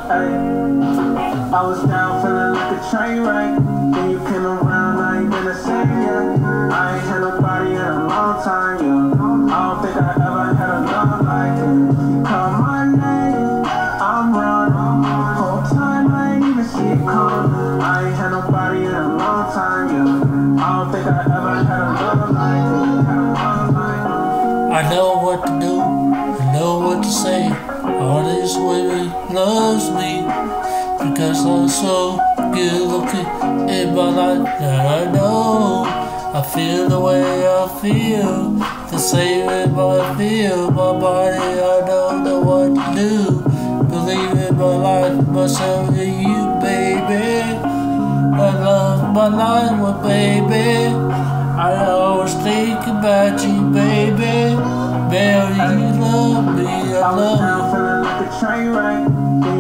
I was down feeling like a train wreck. Then you came around, I ain't been the same yet. I ain't had nobody in a long time, yeah. I don't think I ever had a love like it. You call my name, I'm running. Whole time I ain't even see it coming. I ain't had nobody in a long time, yeah. I don't think I ever had a love like it. I know what to do, I know what to say. All this women loves me because I'm so good looking in my life that I know. I feel the way I feel, the same way I feel. My body, I don't know what to do. Believe in my life, myself and you, baby. I love my life with baby. I always think about you, baby. Baby, you love me, I love you. Feeling like a train wreck.